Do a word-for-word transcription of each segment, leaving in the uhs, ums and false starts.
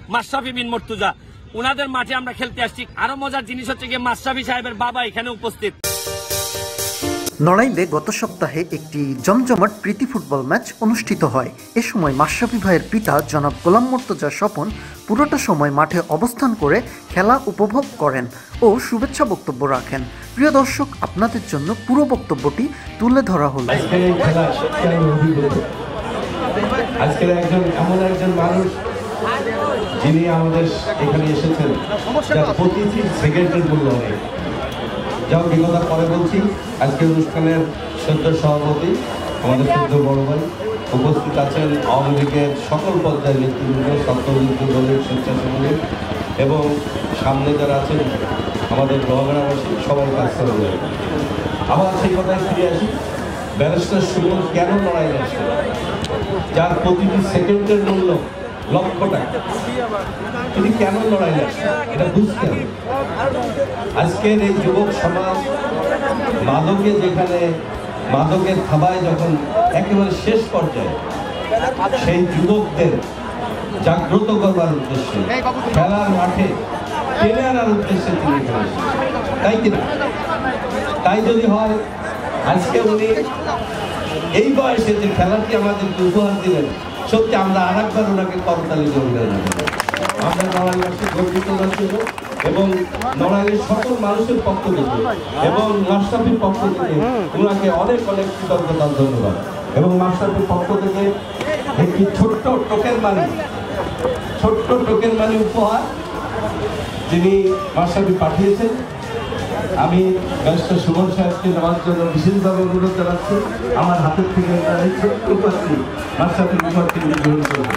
মাশরাফে বিন মুর্তজা, ওনাদের মাঠে আমরা খেলতে আসছি। আরো মজার জিনিস হচ্ছে গিয়ে মাশরাফি সাহেবের বাবা এখানে উপস্থিত। নড়াইলে গত সপ্তাহে একটি জমজমাট প্রীতি ফুটবল ম্যাচ অনুষ্ঠিত হয়। এ সময় মাশরাফি ভাইয়ের পিতা জনাব গোলাম মোর্তজা স্বপন পুরোটা সময় মাঠে অবস্থান করে খেলা উপভোগ করেন ও শুভেচ্ছা বক্তব্য রাখেন। প্রিয় দর্শক, আপনাদের জন্য পুরো বক্তব্যটি তুলে ধরা হলো। আজকের একজন এমন একজন মানুষ যিনি আমাদের এখানে এসেছেন, যার প্রতিটি সেকেন্ডের মূল্য অনেক। যাও বিগত পরে বলছি, আজকের অনুষ্ঠানের সদ্য সভাপতি আমাদের সদ্য বড় ভাই উপস্থিত আছেন, আওয়ামী লীগের সকল পর্যায়ের নেতৃবৃন্দ, ছাত্রবৃন্দ, দলের স্বেচ্ছাসেবী এবং সামনে যারা আছেন আমাদের গ্রামবাসী, সবাই কাজ করে যায়। আবার সেই কথায় ফিরে আসি, ব্যারিস্টার সুমন কেন লড়াই আসছে, যার প্রতিটি সেকেন্ডের মূল্য লক্ষ টাকা, তিনি কেন লড়াই আসছে এটা বুঝতে হবে। আজকের এই যুবক সমাজ মাদকে, যেখানে মাদকের থাবায় যখন একেবারে শেষ পর্যায়ে, সেই যুবকদের জাগ্রত করবার উদ্দেশ্যে, খেলার মাঠে টেনে আনার উদ্দেশ্যে তিনি এখানে, তাই কিনা? তাই যদি হয়, আজকে উনি এই বয়সে যে খেলাটি আমাদেরকে উপহার দিলেন, সত্যি আমরা আর একবার ওনাকে করতালি জড়িয়ে দেব। আমরা নড়াইলবাসী গর্বিত ছিল এবং নড়াইলের সকল মানুষের পক্ষ থেকে এবং মাশরাফির পক্ষ থেকে ওনাকে অনেক অনেক কৃতজ্ঞতা, ধন্যবাদ। এবং মাশরাফির পক্ষ থেকে একটি ছোট্ট টোকেন মানি, ছোট্ট টোকেন মানি উপহার যিনি মাশরাফি পাঠিয়েছেন, আমি ব্যারিস্টার সুমন সাহেবকে নেওয়ার জন্য বিশেষভাবে অনুরোধ জানাচ্ছি। আমার হাতের থেকে মাশরাফির উপহারটি গ্রহণ করবেন।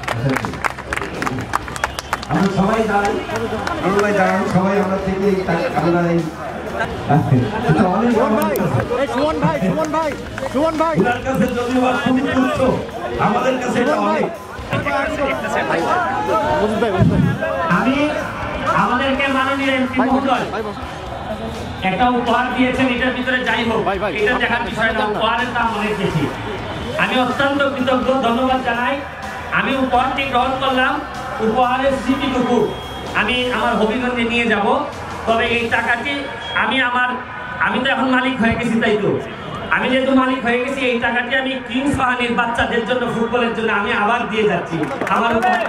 আমরা সবাই দাঁড়াই, সবাই দাঁড়ান, সবাই আমরা থেকে আমরা এই আমাদের কাছে আমি আমাদেরকে মাননীয় এমপি মহোদয় একটা উপহার দিয়েছেন, এটার ভিতরে যাই হোক এটা দেখার বিষয় না, উপহারের দাম অনেক বেশি। আমি অত্যন্ত কৃতজ্ঞ, ধন্যবাদ জানাই। আমি উপহারটি গ্রহণ করলাম, উপহারের স্মৃতিটুকু আমি আমার হবিগঞ্জে নিয়ে যাব। তবে এই টাকাটি আমি আমার আমি তো এখন মালিক হয়ে গেছি, তাই তো আমি যেহেতু মালিক হয়ে গেছি, এই টাকাটি আমি কিংস বাহিনীর বাচ্চাদের জন্য, ফুটবলের জন্য আমি আবার দিয়ে যাচ্ছি। আমার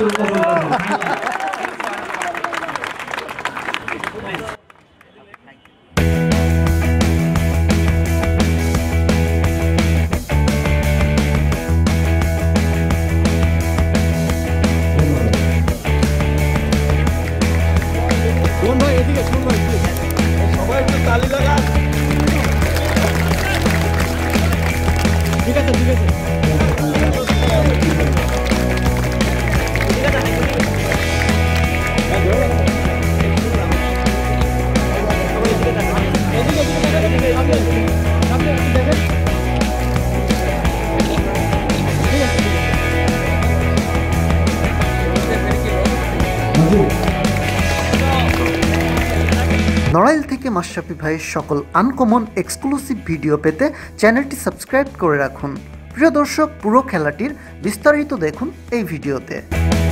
নড়াইল থেকে মাশরাফি ভাইয়ের সকল আনকমন এক্সক্লুসিভ ভিডিও পেতে চ্যানেলটি সাবস্ক্রাইব করে রাখুন। প্রিয় দর্শক, পুরো খেলাটির বিস্তারিত দেখুন এই ভিডিওতে।